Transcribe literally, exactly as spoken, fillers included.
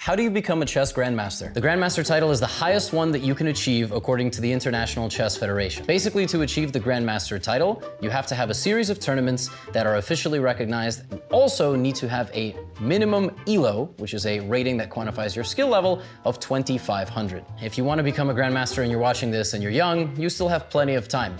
How do you become a chess grandmaster? The grandmaster title is the highest one that you can achieve according to the International Chess Federation. Basically, to achieve the grandmaster title, you have to have a series of tournaments that are officially recognized, and also need to have a minimum E L O, which is a rating that quantifies your skill level, of twenty-five hundred. If you want to become a grandmaster and you're watching this and you're young, you still have plenty of time.